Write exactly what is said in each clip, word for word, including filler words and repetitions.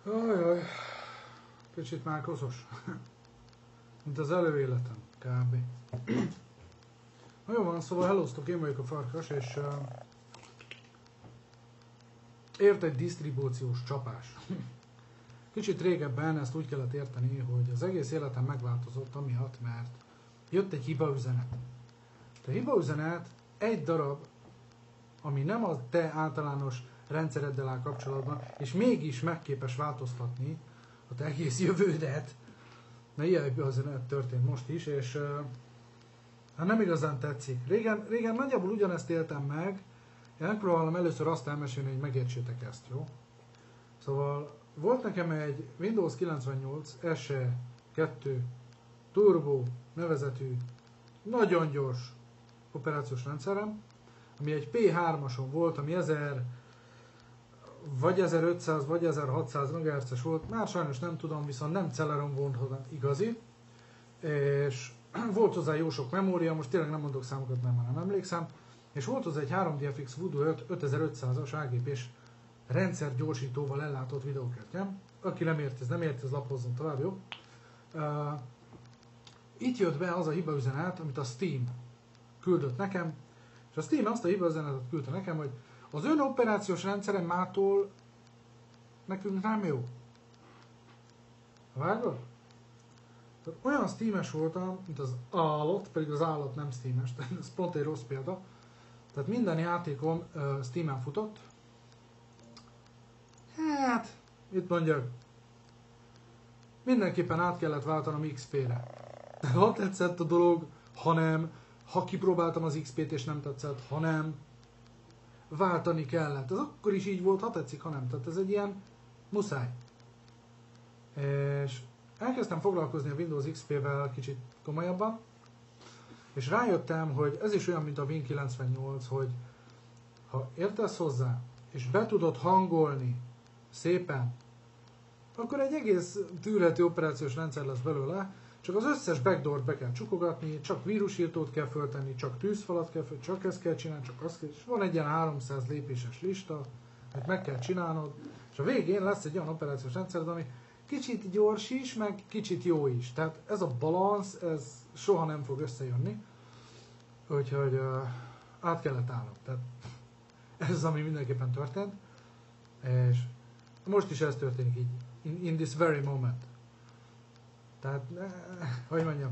Ajaj, kicsit már koszos. Mint az előéletem, kb. Na jó van, szóval hellóztok, én vagyok a Farkas, és uh, ért egy disztribúciós csapás. Kicsit régebben ezt úgy kellett érteni, hogy az egész életem megváltozott amiatt, mert jött egy hibaüzenet. A hibaüzenet egy darab, ami nem a te általános rendszereddel áll kapcsolatban, és mégis megképes változtatni a te egész jövődet. Na, ilyen hibaüzenet történt most is, és uh, hát nem igazán tetszik. Régen, régen nagyjából ugyanezt éltem meg, én megpróbálom először azt elmesélni, hogy megértsétek ezt, jó? Szóval volt nekem egy Windows kilencvennyolc es e kettő Turbo nevezetű, nagyon gyors operációs rendszerem, ami egy P hármason volt, ami ezer, vagy ezerötszáz, vagy ezerhatszáz megahertzes volt, már sajnos nem tudom, viszont nem Celeron volt igazi, és volt hozzá jó sok memória, most tényleg nem mondok számokat, mert már nem emlékszem, és volt hozzá egy három D F X Voodoo öt ötezer-ötszázas á gé pés rendszergyorsítóval ellátott videókártyám. Aki nem érti, ez nem érti, az lapozzon tovább, jó? Uh, itt jött be az a hibaüzenet, amit a Steam küldött nekem, és a Steam azt a hibaüzenetet küldte nekem, hogy az ön operációs rendszere mától nekünk nem jó. Vágod? Tehát olyan Steam-es voltam, mint az állat, pedig az állat nem Steam-es, tehát ez pont egy rossz példa. Tehát minden játékom uh, Steam-en futott. Hát, mit mondjak? Mindenképpen át kellett váltanom iksz pére. Ha tetszett a dolog, ha nem, ha kipróbáltam az iksz pét és nem tetszett, ha nem, váltani kellett. Ez akkor is így volt, ha tetszik, ha nem. Tehát ez egy ilyen muszáj. És elkezdtem foglalkozni a Windows iksz pé-vel kicsit komolyabban, és rájöttem, hogy ez is olyan, mint a Win kilencvennyolc, hogy ha értesz hozzá, és be tudod hangolni szépen, akkor egy egész tűrhető operációs rendszer lesz belőle, csak az összes backdoort be kell csukogatni, csak vírusírtót kell föltenni, csak tűzfalat kell föltenni, csak ezt kell csinálni, csak azt kell, és van egy ilyen háromszáz lépéses lista, amit meg kell csinálnod, és a végén lesz egy olyan operációs rendszer, ami kicsit gyors is, meg kicsit jó is. Tehát ez a balansz, ez soha nem fog összejönni, úgyhogy uh, át kellett állnom. Tehát ez az, ami mindenképpen történt, és most is ez történik így, in, in this very moment. Tehát, eh, hogy mondjam,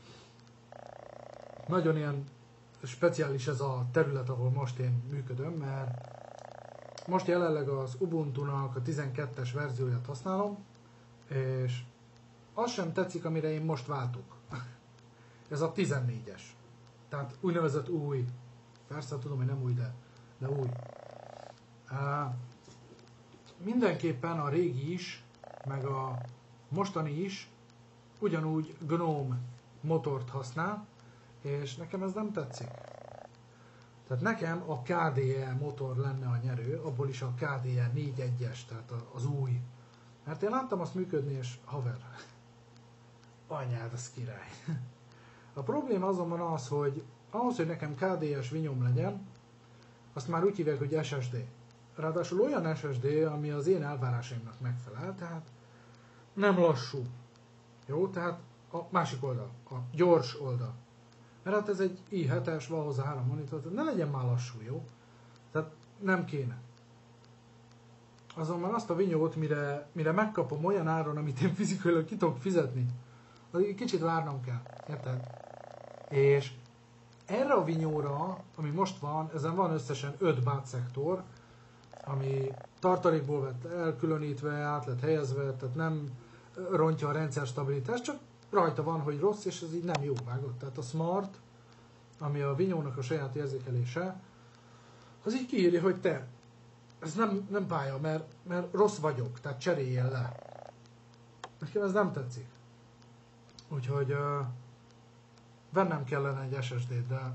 nagyon ilyen speciális ez a terület, ahol most én működöm, mert most jelenleg az Ubuntu-nak a tizenkettes verzióját használom, és az sem tetszik, amire én most váltok. Ez a tizennégyes. Tehát úgynevezett új. Persze tudom, hogy nem új, de, de új. Uh, mindenképpen a régi is, meg a mostani is ugyanúgy GNOME motort használ, és nekem ez nem tetszik. Tehát nekem a ká dé e motor lenne a nyerő, abból is a ká dé e négy egyes, tehát az új. Mert én láttam azt működni, és haver, anyád, az király. A probléma azonban az, hogy ahhoz, hogy nekem ká dé es vinyom legyen, azt már úgy hívják, hogy es es dé. Ráadásul olyan es es dé, ami az én elvárásaimnak megfelel, tehát nem lassú. Jó, tehát a másik oldal, a gyors oldal. Mert hát ez egy i hetes, van hozzá három monitor, tehát ne legyen már lassú, jó? Tehát nem kéne. Azonban azt a vinyót, mire, mire megkapom olyan áron, amit én fizikailag ki tudok fizetni, az kicsit várnom kell, érted? És erre a vinyóra, ami most van, ezen van összesen öt bátszektor, ami tartalékból vett elkülönítve, át lett helyezve, tehát nem rontja a rendszer stabilitást, csak rajta van, hogy rossz, és ez így nem jó vágott. Tehát a Smart, ami a vinyónak a saját érzékelése, az így kiírja, hogy te, ez nem, nem pálya, mert, mert rossz vagyok, tehát cseréljél le. Nekem ez nem tetszik. Úgyhogy uh, vennem kellene egy es es dét, de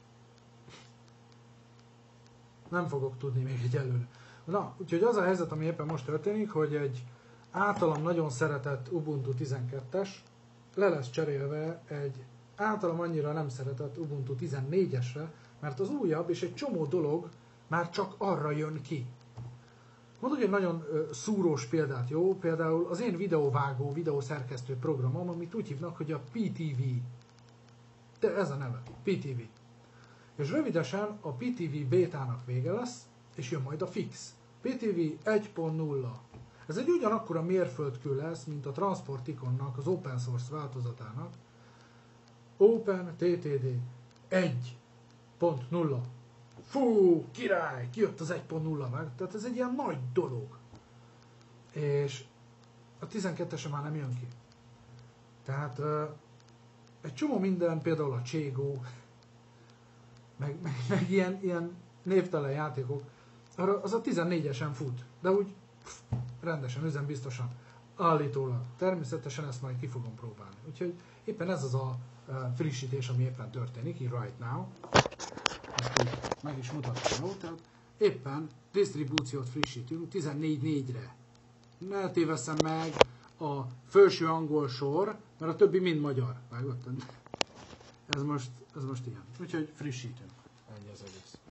nem fogok tudni még egy előre. Na, úgyhogy az a helyzet, ami éppen most történik, hogy egy általam nagyon szeretett Ubuntu tizenkettes le lesz cserélve egy általam annyira nem szeretett Ubuntu tizennégyesre, mert az újabb és egy csomó dolog már csak arra jön ki. Mondok egy nagyon ö, szúrós példát, jó? Például az én videóvágó, videószerkesztő programom, amit úgy hívnak, hogy a pé té vé. De ez a neve, pé té vé. És rövidesen a pé té vé bétának vége lesz, és jön majd a fix. pé té vé egy pont nulla. Ez egy ugyanakkora mérföldkő lesz, mint a Transporticonnak, az open source változatának. Open té té dé egy pont nulla. Fú, király, kijött az egy pont nulla meg. Tehát ez egy ilyen nagy dolog. És a tizenkettese már nem jön ki. Tehát uh, egy csomó minden, például a Cségó, meg, meg, meg ilyen, ilyen névtelen játékok, arra az a tizennégyesen fut, de úgy pff, rendesen, üzembiztosan, állítólag. Természetesen ezt majd ki fogom próbálni. Úgyhogy éppen ez az a uh, frissítés, ami éppen történik, így right now. Ezt meg is mutatom, jó? Tehát éppen disztribúciót frissítünk tizennégy négyre. Ne tévesszem meg a felső angol sor, mert a többi mind magyar. Vágott? Ez most, ez most ilyen. Úgyhogy frissítünk. Ennyi az egész.